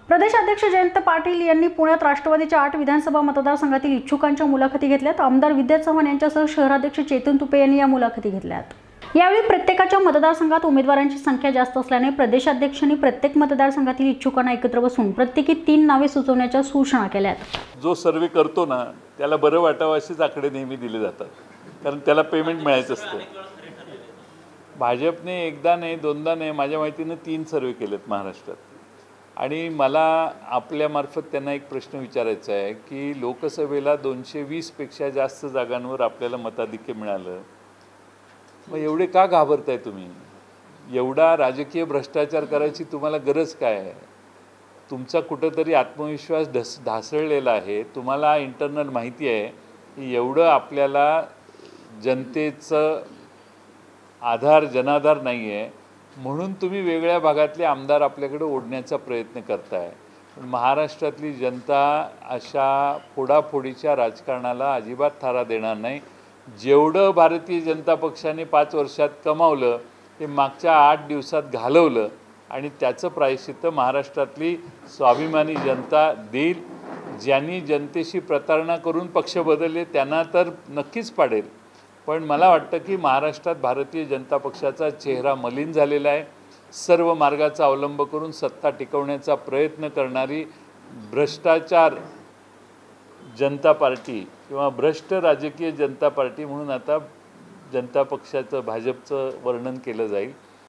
प्रदेशाध्यक्ष जयंत पाटील यांनी पुण्यात राष्ट्रवादीच्या 8 विधानसभा मतदारसंघातील इच्छुकांच्या मुलाखती घेतल्यात। आमदार विद्या चव्हाण यांच्यासह शहराध्यक्ष चेतन तुपे यांनी या मुलाखती घेतल्यात। यावेळी प्रत्येकाच्या मतदारसंघात उमेदवारांची संख्या जास्त असल्याने प्रदेशाध्यक्षांनी प्रत्येक मतदारसंघातील इच्छुकांना एकत्र बसून प्रत्येकी 3 नावे सुचवण्याच्या सूचना केल्यात। जो सर्वे करतो ना त्याला बरं वाटावं असेच आकडे नेहमी दिले जातात, कारण त्याला पेमेंट मिळायचं असतं। भाजपने एकदा नाही दोनदा नाही माझ्या माहितीने 3 सर्वे केलेत महाराष्ट्रात। आणि मला आपल्यामार्फत त्यांना एक प्रश्न विचारायचा आहे की लोकसभेला 220 पेक्षा जास्त जागांवर आपल्याला मताधिक्य मिळालं, मग एवढे का घाबरताय तुम्ही? एवढा राजकीय भ्रष्टाचार करायची तुम्हाला गरज काय आहे? तुमचा कुठेतरी आत्मविश्वास ढासळलेला आहे। तुम्हाला इंटरनल माहिती आहे की एवढं आपल्याला जनतेचं जनाधार नाही आहे, म्हणून तुम्ही वेगळ्या भागातले आमदार आपल्याकडे ओढण्याचा प्रयत्न करताय। पण महाराष्ट्रातली जनता अशा फोडाफोडीच्या राजकारणाला अजिबात थारा देणार नाही। जेवढं भारतीय जनता पक्षाने 5 वर्षात कमावलं ते मागच्या 8 दिवसात घालवलं, आणि त्याचं प्रायश्चित्त महाराष्ट्रातली स्वाभिमानी जनता देईल। ज्यांनी जनतेशी प्रतारणा करून पक्ष बदलले त्यांना तर नक्कीच पाडेल, पण मला वाटतं की महाराष्ट्रात भारतीय जनता पक्षाचा चेहरा मलिन झालेला आहे। सर्व मार्गाचा अवलंब करून सत्ता टिकवण्याचा प्रयत्न करणारी भ्रष्टाचार जनता पार्टी किंवा भ्रष्ट राजकीय जनता पार्टी म्हणून आता जनता पक्षाचं भाजपचं वर्णन केलं जाईल।